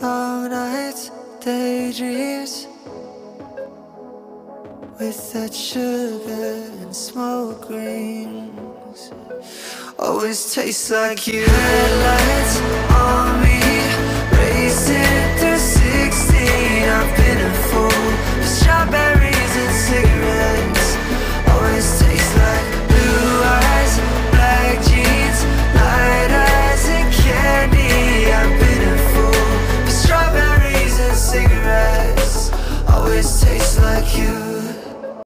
long nights, daydreams, with that sugar and smoke rings. Always tastes like you. Headlights,